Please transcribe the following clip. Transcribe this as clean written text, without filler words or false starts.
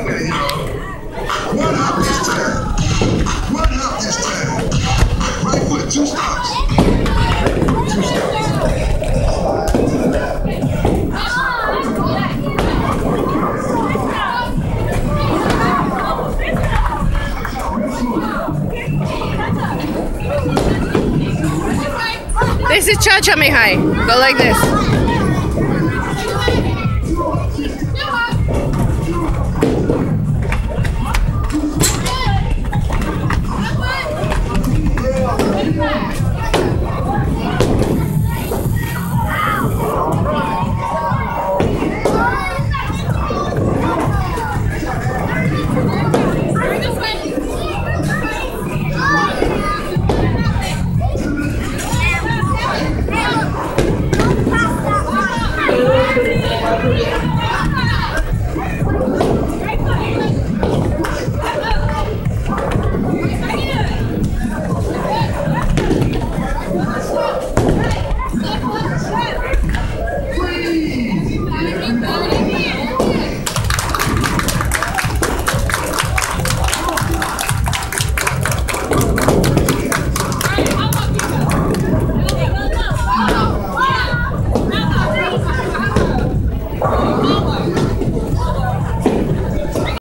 One hop this time. One hop this time. Right foot, two stops. Two stops. To the left. This is cha-cha, Mihai. Go like this.